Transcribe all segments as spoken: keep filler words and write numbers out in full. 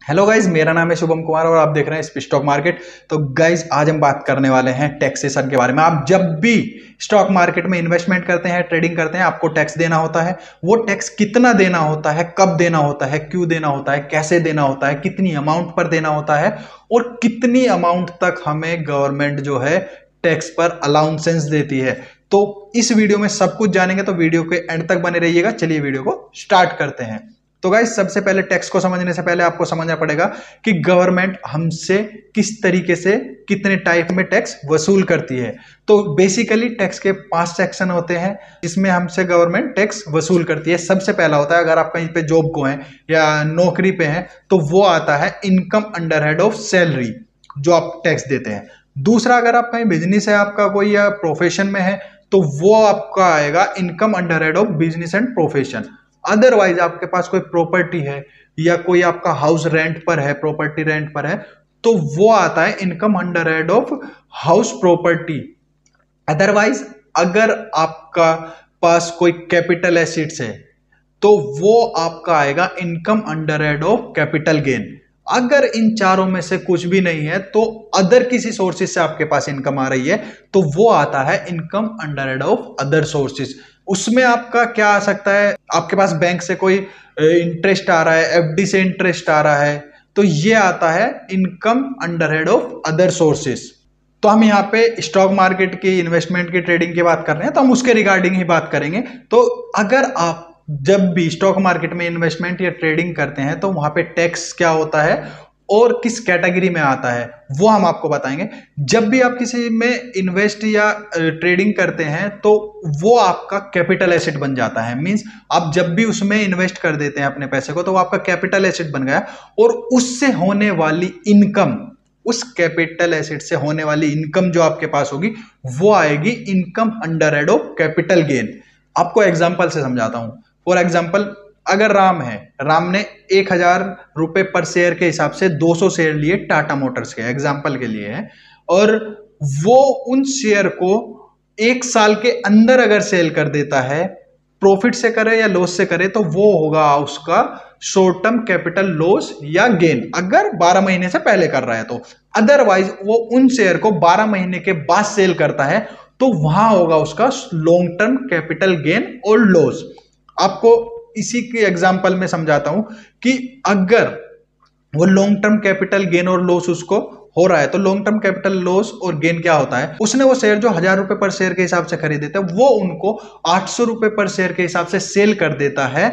Hello guys, मेरा नाम है शुभम कुमार और आप देख रहे हैं स्टॉक मार्केट। तो गाइज आज हम बात करने वाले हैं टैक्सेशन के बारे में। आप जब भी स्टॉक मार्केट में इन्वेस्टमेंट करते हैं, ट्रेडिंग करते हैं, आपको टैक्स देना होता है। वो टैक्स कितना देना होता है, कब देना होता है, क्यों देना होता है, कैसे देना होता है, कितनी अमाउंट पर देना होता है और कितनी अमाउंट तक हमें गवर्नमेंट जो है टैक्स पर अलाउंसेंस देती है। तो इस वीडियो में सब कुछ जानेंगे, तो वीडियो के एंड तक बने रहिएगा। चलिए वीडियो को स्टार्ट करते हैं। तो गाइस सबसे पहले टैक्स को समझने से पहले आपको समझना पड़ेगा कि गवर्नमेंट हमसे किस तरीके से, कितने टाइप में टैक्स वसूल करती है। तो बेसिकली टैक्स के पांच सेक्शन होते हैं जिसमें हमसे गवर्नमेंट टैक्स वसूल करती है। सबसे पहला होता है, अगर आप कहीं पे जॉब को हैं या नौकरी पे हैं तो वो आता है income under head of salary, जो आप टैक्स देते हैं। दूसरा, अगर आप कहीं बिजनेस है आपका कोई या प्रोफेशन में है तो वो आपका आएगा income under head of business and profession. Otherwise आपके पास कोई प्रॉपर्टी है या कोई आपका हाउस रेंट पर है, प्रॉपर्टी रेंट पर है, तो वो आता है income under head of house property. Otherwise अगर आपका पास कोई कैपिटल एसेट्स है तो वो आपका आएगा income under head of capital gain. अगर इन चारों में से कुछ भी नहीं है तो अदर किसी सोर्सेज से आपके पास इनकम आ रही है तो वो आता है income under head of other sources. उसमें आपका क्या आ सकता है, आपके पास बैंक से कोई इंटरेस्ट आ रहा है, एफडी से इंटरेस्ट आ रहा है, तो ये आता है income under head of other sources. तो हम यहाँ पे स्टॉक मार्केट की, इन्वेस्टमेंट की, ट्रेडिंग की बात कर रहे हैं तो हम उसके रिगार्डिंग ही बात करेंगे। तो अगर आप जब भी स्टॉक मार्केट में इन्वेस्टमेंट या ट्रेडिंग करते हैं तो वहां पे टैक्स क्या होता है और किस कैटेगरी में आता है वो हम आपको बताएंगे। जब भी आप किसी में इन्वेस्ट या ट्रेडिंग करते हैं तो वो आपका कैपिटल एसेट बन जाता है। मींस आप जब भी उसमें इन्वेस्ट कर देते हैं अपने पैसे को तो वो आपका कैपिटल एसेट बन गया और उससे होने वाली इनकम, उस कैपिटल एसेट से होने वाली इनकम जो आपके पास होगी वो आएगी income under head of capital gain. आपको एग्जांपल से समझाता हूं। फॉर एग्जांपल, अगर राम है, राम ने एक हजार रुपए पर शेयर के हिसाब से दो सौ शेयर लिए टाटा मोटर्स के, एग्जांपल के लिए है, और वो उन शेयर को एक साल के अंदर अगर सेल कर देता है, प्रॉफिट से करे या लॉस से करे, तो वो होगा उसका शॉर्ट टर्म कैपिटल लॉस या गेन, अगर बारह महीने से पहले कर रहा है तो। अदरवाइज वो उन शेयर को बारह महीने के बाद सेल करता है तो वहां होगा उसका लॉन्ग टर्म कैपिटल गेन और लॉस। आपको इसी के एग्जांपल में समझाता हूं कि अगर वो लॉन्ग टर्म कैपिटल गेन और लॉस उसको हो रहा है तो लॉन्ग टर्म कैपिटल लॉस और गेन क्या होता है, उसने वो शेयर जो हजार रुपए पर शेयर के हिसाब से खरीदे थे वो उनको आठ सौ रुपए पर शेयर के हिसाब से सेल कर देता है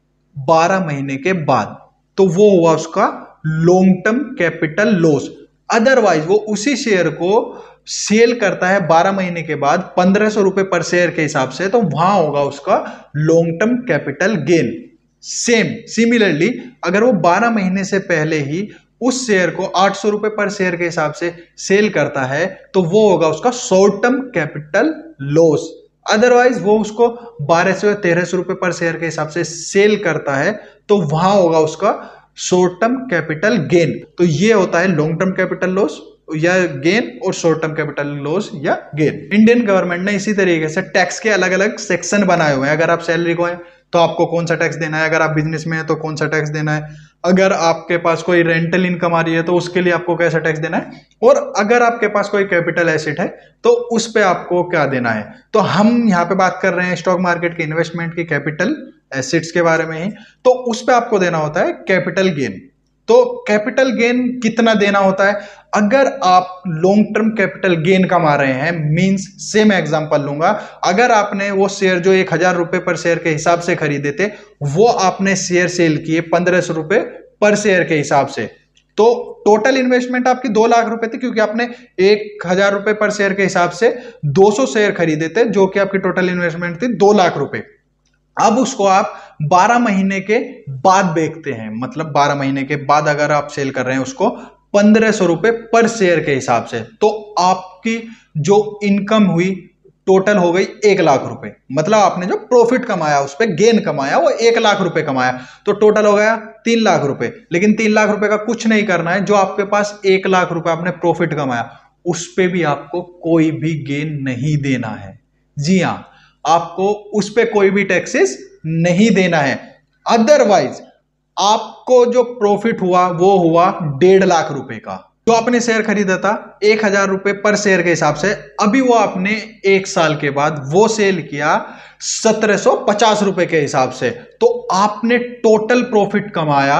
बारह महीने के बाद, तो वो हुआ उसका long term capital loss. Otherwise वो उसी शेयर को सेल करता है बारह महीने के बाद पंद्रह सौ रुपए पर शेयर के हिसाब से, तो वहां होगा उसका long term capital gain. Same similarly अगर वो बारह महीने से पहले ही उस शेयर को आठ सौ रुपए पर शेयर के हिसाब से सेल करता है तो वो होगा उसका short term capital loss. Otherwise वो उसको बारह सौ या तेरह सौ रुपए पर शेयर के हिसाब से सेल करता है तो वहां होगा उसका शॉर्ट टर्म कैपिटल गेन। तो ये होता है लॉन्ग टर्म कैपिटल लॉस या गेन और शॉर्ट टर्म कैपिटल लॉस या गेन। इंडियन गवर्नमेंट ने इसी तरीके से टैक्स के अलग अलग सेक्शन बनाए हुए हैं। अगर आप सैलरी को हैं तो आपको कौन सा टैक्स देना है, अगर आप बिजनेस में हैं तो कौन सा टैक्स देना है, अगर आपके पास कोई रेंटल इनकम आ रही है तो उसके लिए आपको कैसा टैक्स देना है, और अगर आपके पास कोई कैपिटल एसेट है तो उस पर आपको क्या देना है। तो हम यहाँ पे बात कर रहे हैं स्टॉक मार्केट की इन्वेस्टमेंट की कैपिटल एसेट्स के बारे में ही, तो उस पर आपको देना होता है कैपिटल गेन। तो कैपिटल गेन कितना देना होता है, अगर आप लॉन्ग टर्म कैपिटल गेन कमा रहे हैं, मींस सेम एग्जांपल लूंगा, अगर आपने वो शेयर जो एक हजार रुपए पर शेयर के हिसाब से खरीदे थे वो आपने शेयर सेल किए पंद्रह सौ रुपए पर शेयर के हिसाब से, तो टोटल इन्वेस्टमेंट आपकी दो लाख रुपए थी क्योंकि आपने एक हजार रुपए पर शेयर के हिसाब से दो सौ शेयर खरीदे थे, जो कि आपकी टोटल इन्वेस्टमेंट थी दो लाख रुपए। अब उसको आप बारह महीने के बाद बेचते हैं, मतलब बारह महीने के बाद अगर आप सेल कर रहे हैं उसको पंद्रह सौ रुपए पर शेयर के हिसाब से, तो आपकी जो इनकम हुई टोटल हो गई एक लाख रुपए। मतलब आपने जो प्रॉफिट कमाया, उस पर गेन कमाया, वो एक लाख रुपए कमाया, तो टोटल हो गया तीन लाख रुपए। लेकिन तीन लाख रुपए का कुछ नहीं करना है, जो आपके पास एक लाख रुपए आपने प्रॉफिट कमाया उस पर भी आपको कोई भी गेन नहीं देना है। जी हाँ, आपको उस पर कोई भी टैक्सेस नहीं देना है। अदरवाइज आपको जो प्रॉफिट हुआ वो हुआ डेढ़ लाख रुपए का। जो आपने शेयर खरीदा था एक हजार रुपए पर शेयर के हिसाब से, अभी वो आपने एक साल के बाद वो सेल किया सत्रह सौ पचास रुपए के हिसाब से, तो आपने टोटल प्रॉफिट कमाया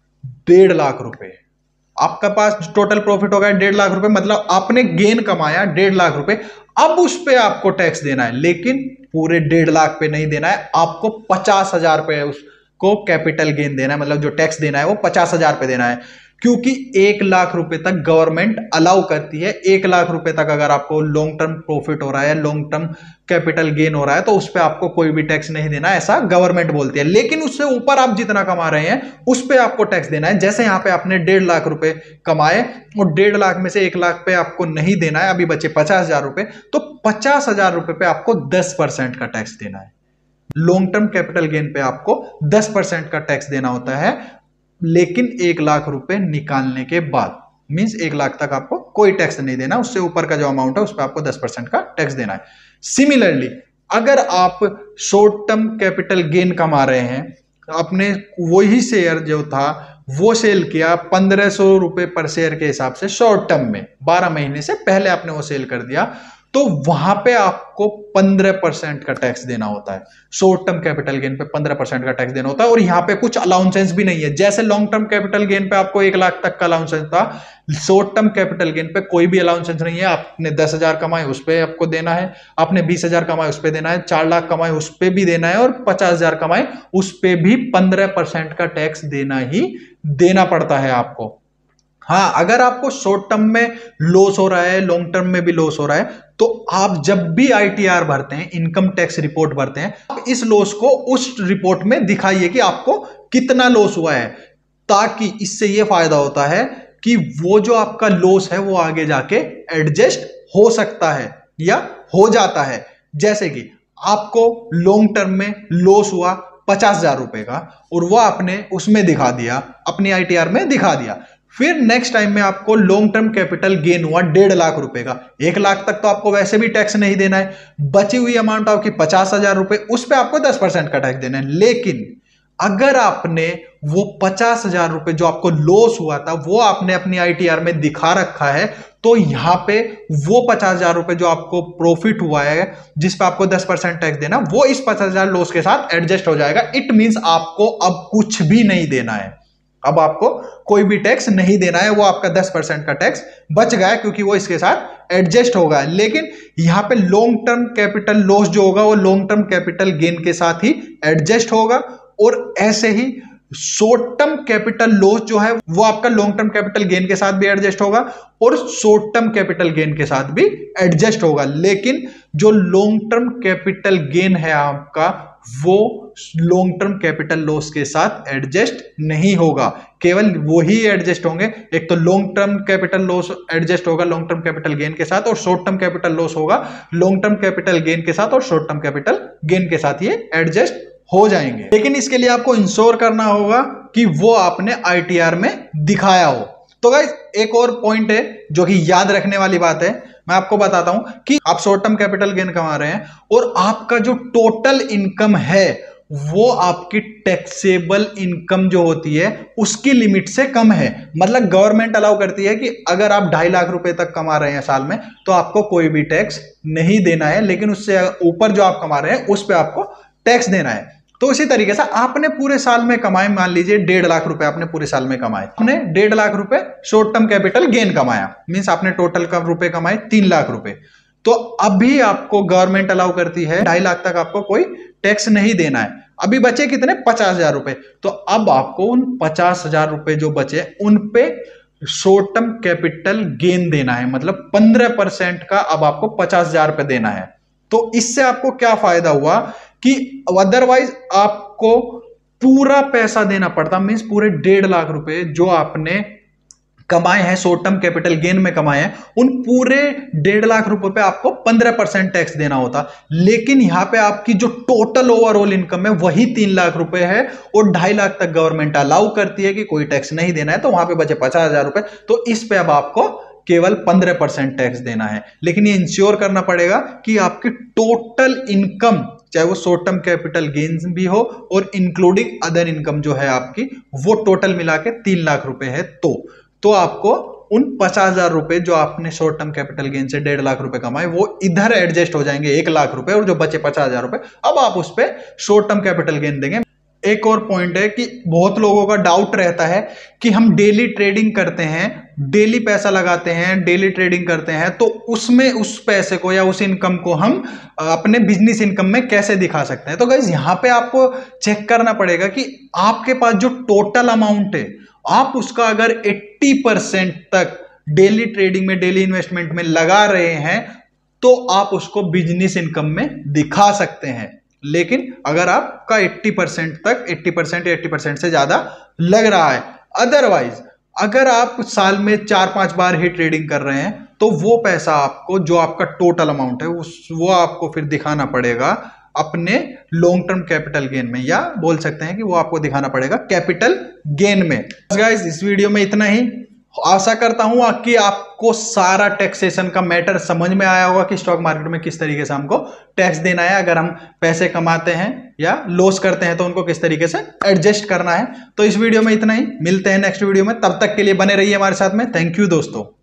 डेढ़ लाख रुपए। आपका पास टोटल प्रॉफिट हो गया डेढ़ लाख रुपए, मतलब आपने गेन कमाया डेढ़ लाख रुपए। अब उस पे आपको टैक्स देना है, लेकिन पूरे डेढ़ लाख पे नहीं देना है, आपको पचास हजार पे उसको कैपिटल गेन देना है, मतलब जो टैक्स देना है वो पचास हजार पे देना है। क्योंकि एक लाख रुपए तक गवर्नमेंट अलाउ करती है। एक लाख रुपए तक अगर आपको लॉन्ग टर्म प्रॉफिट हो रहा है, लॉन्ग टर्म कैपिटल गेन हो रहा है, तो उस पर आपको कोई भी टैक्स नहीं देना, ऐसा गवर्नमेंट बोलती है। लेकिन उससे ऊपर आप जितना कमा रहे हैं उस पर आपको टैक्स देना है। जैसे यहां पे आपने डेढ़ लाख रुपए कमाए और डेढ़ लाख में से एक लाख पे आपको नहीं देना है, अभी बचे पचास हजार रुपए, तो पचास हजार रुपए पे आपको दस परसेंट का टैक्स देना है। लॉन्ग टर्म कैपिटल गेन पे आपको दस परसेंट का टैक्स देना होता है, लेकिन एक लाख रुपए निकालने के बाद, मींस एक लाख तक आपको कोई टैक्स नहीं देना, उससे ऊपर का जो अमाउंट है उस पर आपको दस परसेंट का टैक्स देना है। सिमिलरली अगर आप शॉर्ट टर्म कैपिटल गेन कमा रहे हैं, आपने वही शेयर जो था वो सेल किया पंद्रह सौ रुपए पर शेयर के हिसाब से शॉर्ट टर्म में, बारह महीने से पहले आपने वो सेल कर दिया, तो वहां पे आपको पंद्रह परसेंट का टैक्स देना होता है। शॉर्ट टर्म कैपिटल गेन पे पंद्रह परसेंट का टैक्स देना होता है। और यहां पे कुछ अलाउंसेस भी नहीं है। जैसे लॉन्ग टर्म कैपिटल गेन पे आपको एक लाख तक का अलाउंसेस था, शॉर्ट टर्म कैपिटल गेन पे कोई भी अलाउंसेस नहीं है। आपने दस हजार कमाए उस पर आपको देना है, आपने बीस हजार कमाए उस पर देना है, चार लाख कमाए उस पर भी देना है, और पचास हजार कमाए उस पर भी पंद्रह परसेंट का टैक्स देना ही देना पड़ता है आपको। हाँ, अगर आपको शॉर्ट टर्म में लॉस हो रहा है, लॉन्ग टर्म में भी लॉस हो रहा है, तो आप जब भी आईटीआर भरते हैं, इनकम टैक्स रिपोर्ट भरते हैं, आप इस लॉस को उस रिपोर्ट में दिखाइए कि आपको कितना लॉस हुआ है, ताकि इससे यह फायदा होता है कि वो जो आपका लॉस है वो आगे जाके एडजस्ट हो सकता है या हो जाता है। जैसे कि आपको लॉन्ग टर्म में लॉस हुआ पचास हजार रुपए का, और वो आपने उसमें दिखा दिया, अपनी आईटीआर में दिखा दिया। फिर नेक्स्ट टाइम में आपको लॉन्ग टर्म कैपिटल गेन हुआ डेढ़ लाख रुपए का। एक लाख तक तो आपको वैसे भी टैक्स नहीं देना है, बची हुई अमाउंट आपकी पचास हजार रुपए, उस पर आपको दस परसेंट का टैक्स देना है। लेकिन अगर आपने वो पचास हजार रुपए जो आपको लॉस हुआ था वो आपने अपनी आईटीआर में दिखा रखा है, तो यहां पे वो पचास हजार रुपए जो आपको प्रॉफिट हुआ है, जिस पे आपको दस परसेंट टैक्स देना, वो इस पचास हजार लॉस के साथ एडजस्ट हो जाएगा। इट मींस आपको अब कुछ भी नहीं देना है, अब आपको कोई भी टैक्स नहीं देना है, वो आपका दस परसेंट का टैक्स बच गया क्योंकि वो इसके साथ एडजस्ट होगा। लेकिन यहां पे लॉन्ग टर्म कैपिटल लॉस जो होगा वो लॉन्ग टर्म कैपिटल गेन के साथ ही एडजस्ट होगा, और ऐसे ही शॉर्ट टर्म कैपिटल लॉस जो है वो आपका लॉन्ग टर्म कैपिटल गेन के साथ भी एडजस्ट होगा और शॉर्ट टर्म कैपिटल गेन के साथ भी एडजस्ट होगा। लेकिन जो लॉन्ग टर्म कैपिटल गेन है आपका, वो लॉन्ग टर्म कैपिटल लॉस के साथ एडजस्ट नहीं होगा, केवल वो ही एडजस्ट होंगे। एक तो long term capital loss adjust होगा लॉन्ग टर्म कैपिटल गेन के साथ, और शॉर्ट टर्म कैपिटल लॉस होगा लॉन्ग टर्म कैपिटल गेन के साथ, और शॉर्ट टर्म कैपिटल गेन के साथ ये एडजस्ट हो जाएंगे। लेकिन इसके लिए आपको इंश्योर करना होगा कि वो आपने आईटीआर में दिखाया हो। तो गाइस एक और पॉइंट है जो कि याद रखने वाली बात है, मैं आपको बताता हूं कि आप शॉर्ट टर्म कैपिटल गेन कमा रहे हैं और आपका जो टोटल इनकम है वो आपकी टैक्सेबल इनकम जो होती है उसकी लिमिट से कम है। मतलब गवर्नमेंट अलाउ करती है कि अगर आप ढाई लाख रुपए तक कमा रहे हैं साल में तो आपको कोई भी टैक्स नहीं देना है, लेकिन उससे ऊपर जो आप कमा रहे हैं उस पर आपको टैक्स देना है। तो इसी तरीके से आपने पूरे साल में कमाए, मान लीजिए डेढ़ लाख रुपए आपने पूरे साल में कमाए, आपने डेढ़ लाख रुपए शॉर्ट टर्म कैपिटल गेन कमाया, मींस आपने टोटल कब रुपए कमाए तीन लाख रुपए। तो अभी आपको गवर्नमेंट अलाउ करती है ढाई लाख तक आपको कोई टैक्स नहीं देना है। अभी बचे कितने, पचास हजार रुपए। तो अब आपको उन पचास हजार रुपए जो बचे उन पे शॉर्ट टर्म कैपिटल गेन देना है, मतलब पंद्रह परसेंट का अब आपको पचास हजार रुपए देना है। तो इससे आपको क्या फायदा हुआ कि अदरवाइज आपको पूरा पैसा देना पड़ता, मींस पूरे डेढ़ लाख रुपए जो आपने कमाए हैं शॉर्ट टर्म कैपिटल गेन में कमाए हैं, उन पूरे डेढ़ लाख रुपए पे आपको पंद्रह परसेंट टैक्स देना होता। लेकिन यहां पे आपकी जो टोटल ओवरऑल इनकम है वही तीन लाख रुपए है और ढाई लाख तक गवर्नमेंट अलाउ करती है कि कोई टैक्स नहीं देना है, तो वहां पे बचे पचास हजार रुपए। तो इस पे अब आपको केवल पंद्रह परसेंट टैक्स देना है। लेकिन ये इंश्योर करना पड़ेगा कि आपकी टोटल इनकम चाहे वो शॉर्ट टर्म कैपिटल गेन्स भी हो और इंक्लूडिंग अदर इनकम जो है आपकी, वो टोटल मिला के तीन लाख रुपए है, तो तो आपको उन पचास हजार रुपए जो आपने शॉर्ट टर्म कैपिटल गेन से डेढ़ लाख रुपए कमाए वो इधर एडजस्ट हो जाएंगे एक लाख रुपए, और जो बचे पचास हजार रुपए अब आप उस पर शॉर्ट टर्म कैपिटल गेन देंगे। एक और पॉइंट है कि बहुत लोगों का डाउट रहता है कि हम डेली ट्रेडिंग करते हैं, डेली पैसा लगाते हैं, डेली ट्रेडिंग करते हैं, तो उसमें उस पैसे को या उस इनकम को हम अपने बिजनेस इनकम में कैसे दिखा सकते हैं। तो गाइस यहां पे आपको चेक करना पड़ेगा कि आपके पास जो टोटल अमाउंट है आप उसका अगर अस्सी परसेंट तक डेली ट्रेडिंग में, डेली इन्वेस्टमेंट में लगा रहे हैं तो आप उसको बिजनेस इनकम में दिखा सकते हैं। लेकिन अगर आपका अस्सी परसेंट तक अस्सी परसेंट या अस्सी परसेंट से ज्यादा लग रहा है, अदरवाइज अगर आप साल में चार पांच बार ही ट्रेडिंग कर रहे हैं तो वो पैसा आपको, जो आपका टोटल अमाउंट है उस वो आपको फिर दिखाना पड़ेगा अपने लॉन्ग टर्म कैपिटल गेन में, या बोल सकते हैं कि वो आपको दिखाना पड़ेगा कैपिटल गेन में। गाइस इस वीडियो में इतना ही। आशा करता हूं कि आपको सारा टैक्सेशन का मैटर समझ में आया होगा कि स्टॉक मार्केट में किस तरीके से हमको टैक्स देना है, अगर हम पैसे कमाते हैं या लॉस करते हैं तो उनको किस तरीके से एडजस्ट करना है। तो इस वीडियो में इतना ही, मिलते हैं नेक्स्ट वीडियो में, तब तक के लिए बने रहिए हमारे साथ में। थैंक यू दोस्तों।